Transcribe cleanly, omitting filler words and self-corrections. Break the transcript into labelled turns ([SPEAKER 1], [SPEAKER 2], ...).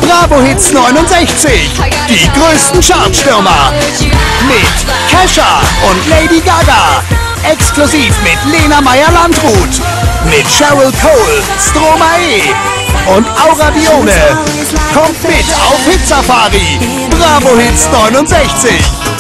[SPEAKER 1] Bravo Hits 69. Die größten Chartstürmer. Mit Kesha und Lady Gaga. Exklusiv mit Lena Meyer-Landrut. Mit Cheryl Cole, Stromae und Aura Dione. Kommt mit auf Hitsafari. Bravo Hits 69.